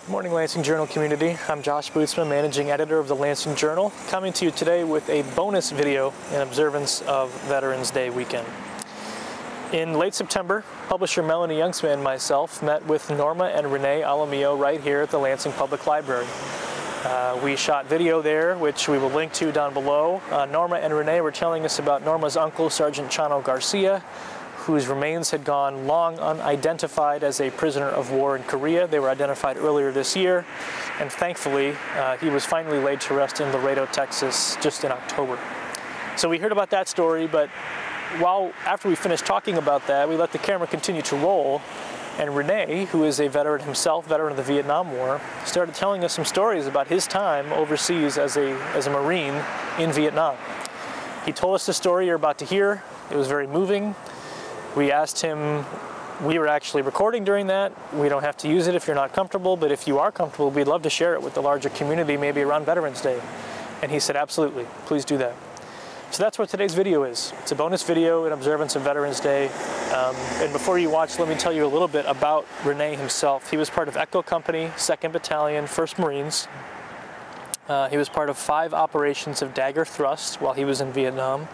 Good morning, Lansing Journal community. I'm Josh Bootsman, managing editor of the Lansing Journal, coming to you today with a bonus video in observance of Veterans Day weekend. In late September, publisher Melanie Youngsman and myself met with Norma and René Alamillo right here at the Lansing Public Library. We shot video there, which we will link to down below. Norma and René were telling us about Norma's uncle, Sergeant Chano Garcia, whose remains had gone long unidentified as a prisoner of war in Korea. They were identified earlier this year, and thankfully, he was finally laid to rest in Laredo, Texas, just in October. So we heard about that story, but after we finished talking about that, we let the camera continue to roll, and René, who is a veteran himself, veteran of the Vietnam War, started telling us some stories about his time overseas as a Marine in Vietnam. He told us the story you're about to hear. It was very moving. We asked him, we were actually recording during that. We don't have to use it if you're not comfortable, but if you are comfortable, we'd love to share it with the larger community, maybe around Veterans Day. And he said, absolutely, please do that. So that's what today's video is. It's a bonus video in observance of Veterans Day. And before you watch, let me tell you a little bit about René himself. He was part of Echo Company, 2nd Battalion, 1st Marines. He was part of 5 operations of Dagger Thrust while he was in Vietnam.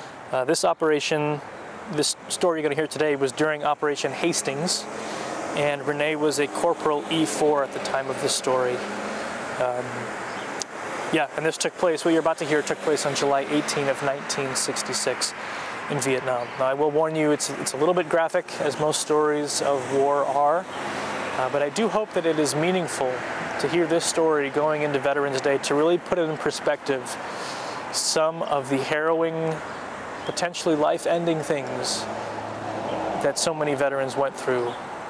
This story you're going to hear today was during Operation Hastings, and René was a Corporal E4 at the time of this story. And this took place, what you're about to hear took place on July 18 of 1966 in Vietnam. Now I will warn you, it's a little bit graphic, as most stories of war are, but I do hope that it is meaningful to hear this story going into Veterans Day to really put it in perspective some of the harrowing, potentially life-ending things that so many veterans went through,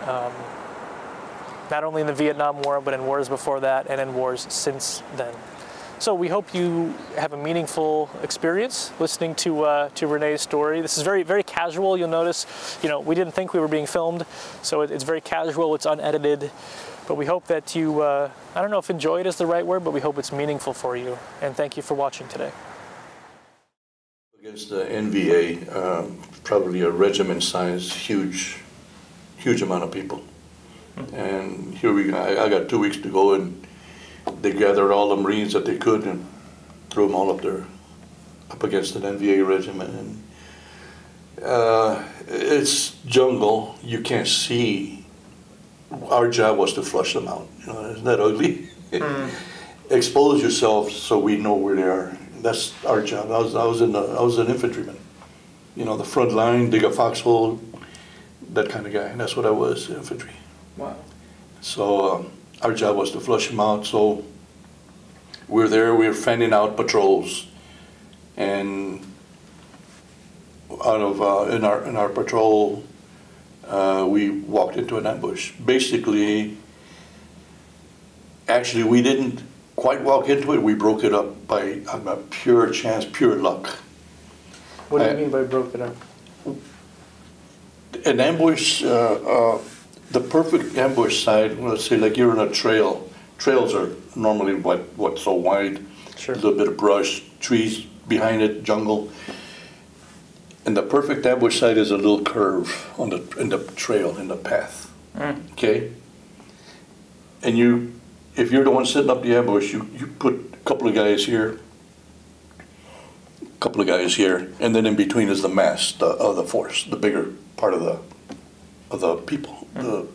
not only in the Vietnam War, but in wars before that and in wars since then. So we hope you have a meaningful experience listening to René's story. This is very, very casual. You'll notice, we didn't think we were being filmed, so it's very casual, it's unedited, but we hope that you, I don't know if enjoy it is the right word, but we hope it's meaningful for you, and thank you for watching today. Against the NVA, probably a regiment-sized, huge amount of people. And here we go. I got 2 weeks to go, and they gathered all the Marines that they could and threw them all up against an NVA regiment. And it's jungle. You can't see. Our job was to flush them out. Isn't that ugly? Expose yourself so we know where they are. That's our job. I was an infantryman. The front line, dig a foxhole, that kind of guy. And that's what I was, infantry. Wow. So our job was to flush them out. So we're there. We're fanning out patrols, and in our patrol, we walked into an ambush. Basically, actually, we didn't quite walk into it. We broke it up by a pure chance, pure luck. What do you mean by broke it up? An ambush, the perfect ambush site, let's say like you're in a trail. Trails are normally so wide, sure. A little bit of brush, trees behind it, jungle. And the perfect ambush site is a little curve in the trail, in the path, okay? And if you're the one setting up the ambush, you put a couple of guys here, and then in between is the mass of the force, the bigger part of the people.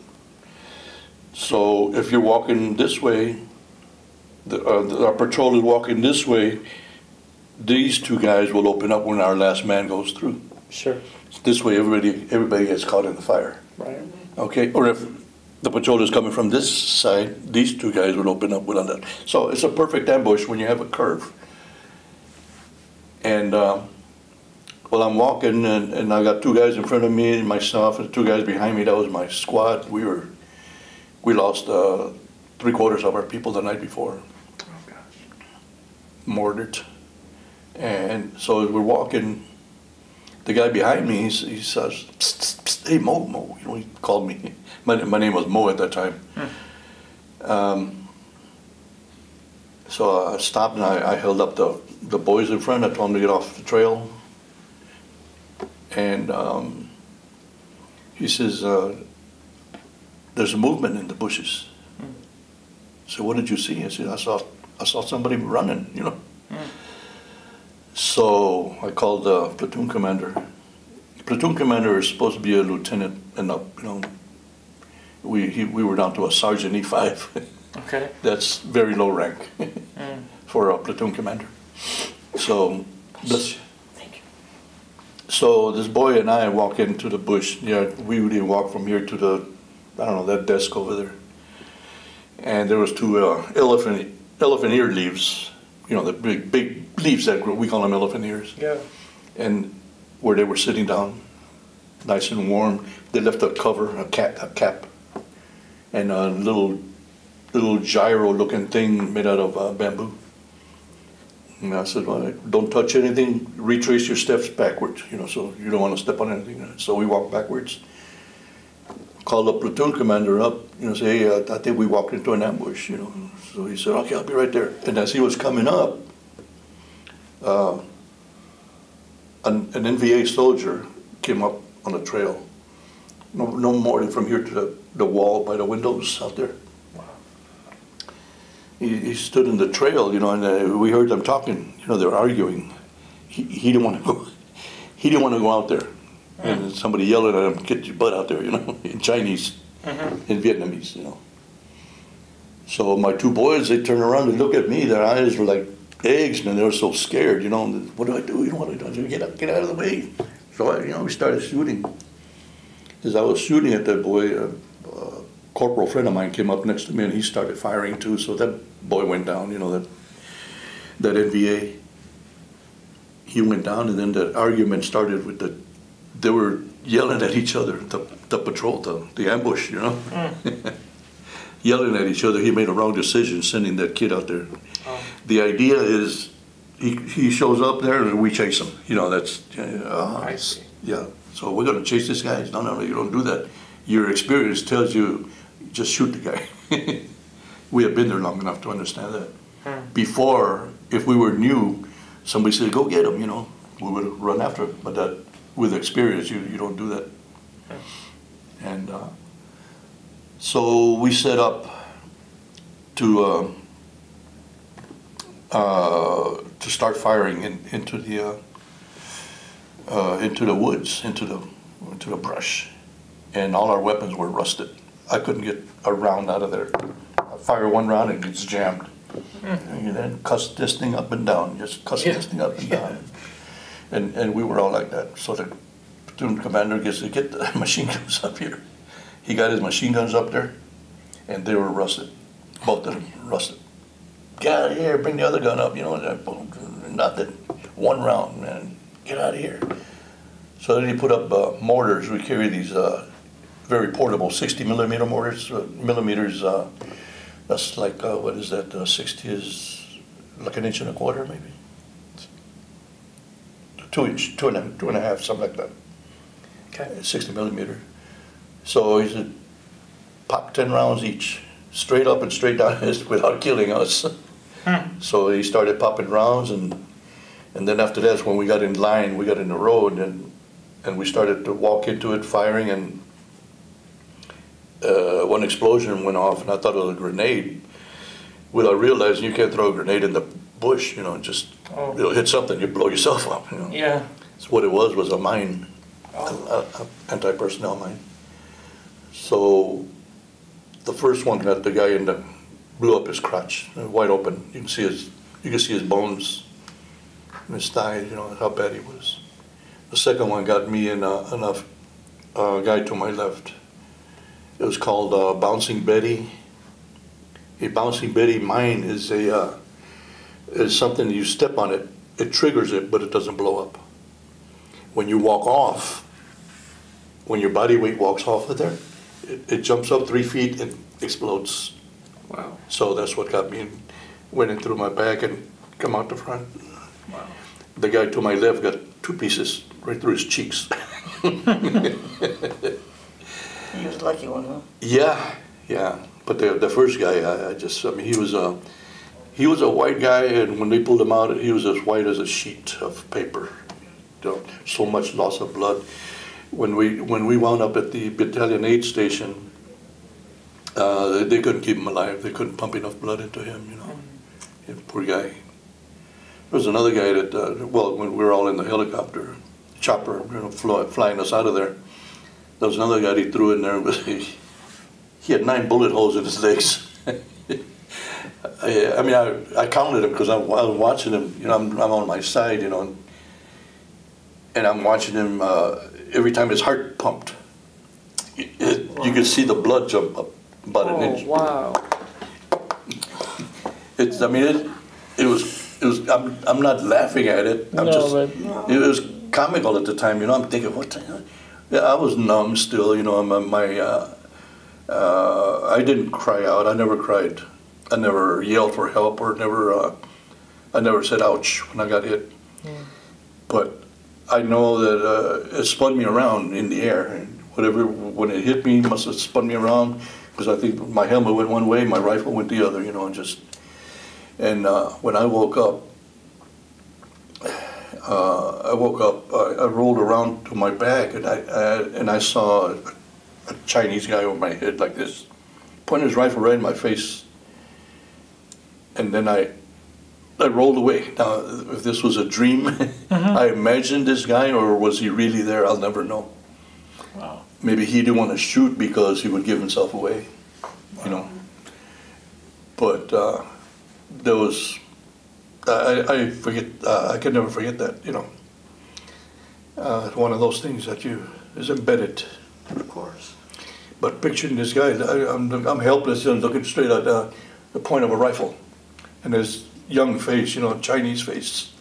So if you're walking this way, our patrol is walking this way, these 2 guys will open up when our last man goes through. Sure. This way everybody gets caught in the fire. Right. Okay, or if the patrol is coming from this side, these 2 guys would open up on that. So it's a perfect ambush when you have a curve. And well, I'm walking, and I got 2 guys in front of me, and myself, and 2 guys behind me. That was my squad. We lost 3/4 of our people the night before. Oh gosh. Murdered. And so as we're walking, the guy behind me, he says, psst, psst, psst, "Hey, Mo." He called me. My name was Mo at that time. So I stopped, and I held up the boys in front. I told them to get off the trail. And he says, "There's a movement in the bushes." So what did you see? I said, I saw somebody running, you know. So I called the platoon commander. Platoon commander is supposed to be a lieutenant and up, you know. We were down to a sergeant E5. Okay. That's very low rank for a platoon commander. So this, so this boy and I walk into the bush. Yeah, we didn't walk from here to the, I don't know, that desk over there. And there was two elephant ear leaves, you know, the big leaves that grow, we call them elephant ears. Yeah. And where they were sitting down, nice and warm, they left a cover, a cap, and a little gyro-looking thing made out of bamboo. And I said, well, don't touch anything, retrace your steps backwards, you know, so you don't want to step on anything. So we walked backwards, called the platoon commander up, you know, say, hey, I think we walked into an ambush, you know. So he said, okay, I'll be right there. And as he was coming up, an NVA soldier came up on the trail, no more than from here to the wall by the windows out there. He stood in the trail, you know, and we heard them talking. You know, they were arguing. He didn't want to go. He didn't want to go out there, and somebody yelling at him, "Get your butt out there!" You know, in Chinese, in Vietnamese, you know. So my two boys, they turned around and look at me. Their eyes were like eggs, man. They were so scared, you know. What do I do? You know, what do I do? Get out of the way. So you know, we started shooting. As I was shooting at that boy, corporal friend of mine came up next to me and he started firing too, so that boy went down, you know, that NVA. He went down, and then the argument started with they were yelling at each other, the patrol, the ambush, you know. Yelling at each other. He made a wrong decision sending that kid out there. The idea is he shows up there and we chase him, you know, that's, I see. Yeah, so we're going to chase this guy. No, you don't do that. Your experience tells you, just shoot the guy. We have been there long enough to understand that. Before, if we were new, somebody said, go get him, you know, we would run after him. But that, with experience, you don't do that. And so we set up to start firing into the woods, into the brush, and all our weapons were rusted. I couldn't get a round out of there. I fire one round and it gets jammed. And then cuss this thing up and down, just cuss this thing up and down. And we were all like that. So the platoon commander gets to get the machine guns up here. He got his machine guns up there, and they were rusted. Both of them rusted. Get out of here, bring the other gun up, you know, nothing. One round, man, get out of here. So then he put up mortars. We carry these very portable 60 millimeter mortars. That's like, what is that, 60 is like 1.25 inches maybe? 2 inch, two and a half, something like that. Okay. 60 millimeter. So he said, pop 10 rounds each, straight up and straight down without killing us. So he started popping rounds, and then after that, when we got in line, we got in the road, and we started to walk into it firing, and one explosion went off, and I thought it was a grenade. Without realizing you can't throw a grenade in the bush, you know, just it'll hit something, you blow yourself up. You know? Yeah. So what it was a mine, a anti-personnel mine. So the first one got the guy blew up his crotch, wide open. You can see his bones in his thigh, you know, how bad he was. The second one got me and a guy to my left. It was called Bouncing Betty. A Bouncing Betty mine is something you step on it, it triggers it, but it doesn't blow up. When you walk off, when your body weight walks off of there, it jumps up 3 feet and explodes. Wow. So that's what got me, went in through my back and come out the front. Wow. The guy to my left got 2 pieces right through his cheeks. He was a lucky one, huh? Yeah. But the first guy, I mean, he was a white guy, and when they pulled him out, he was as white as a sheet of paper. You know, so much loss of blood. When we wound up at the Battalion 8 station, They couldn't keep him alive. They couldn't pump enough blood into him, you know. Yeah, poor guy. There was another guy that, well, when we were all in the helicopter, chopper, you know, flying us out of there, there was another guy he threw in there. He had 9 bullet holes in his legs. I mean, I counted them because I was watching him. You know, I'm on my side, you know, and I'm watching him every time his heart pumped. You could see the blood jump up about an inch. Wow. I mean, it was. I'm not laughing at it. It was comical at the time. You know, I'm thinking, what the hell? Yeah, I was numb still. You know, I didn't cry out. I never cried. I never yelled for help or I never said ouch when I got hit. But I know that it spun me around in the air. And when it hit me, it must have spun me around because I think my helmet went one way, my rifle went the other, you know, and when I woke up, I rolled around to my back and I saw a Chinese guy over my head like this, pointed his rifle right in my face. And then I rolled away. Now, if this was a dream, I imagined this guy, or was he really there? I'll never know. Wow. Maybe he didn't want to shoot because he would give himself away, you know. But there was, I forget, I can never forget that, you know. One of those things that is embedded. Of course. But picturing this guy, I'm helpless and looking straight at the point of a rifle. And his young face, you know, Chinese face.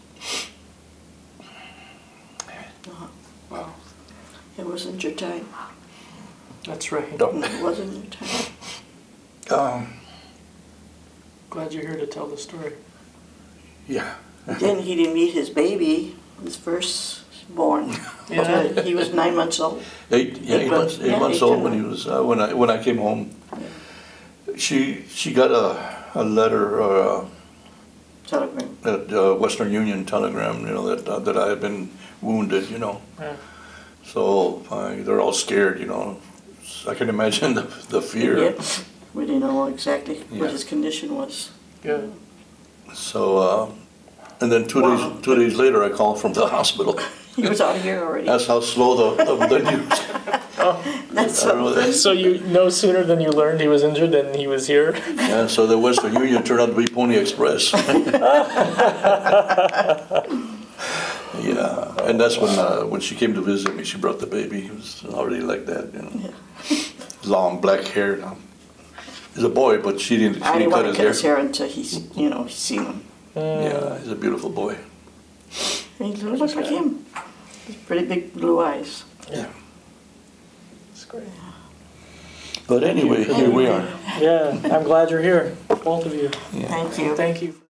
Wow. It wasn't your time. That's right. It wasn't your time. Glad you're here to tell the story. Yeah. Then he didn't meet his baby, his firstborn. Yeah. He was 9 months old. 8 months old when he was when I came home. She got a letter, Telegram. a Western Union telegram, you know, that I had been wounded, you know. Yeah. So they're all scared, you know. I can imagine the fear. Yep. We didn't know exactly what his condition was. Good. So, and then two days later, I called from the hospital. He was out of here already. That's how slow the news. That's something. So you no sooner than you learned he was injured than he was here? Yeah, so the Western Union turned out to be Pony Express. Yeah, and that's when she came to visit me, she brought the baby. He was already like that, you know. Yeah. Long black hair. He's a boy, but she didn't cut want to his cut his hair. hair until he's seen him. Yeah, he's a beautiful boy. And he looks like him. He's pretty big blue eyes. Yeah. That's great. But anyway, here we are. Yeah, I'm glad you're here, both of you. Yeah. Thank you. Thank you.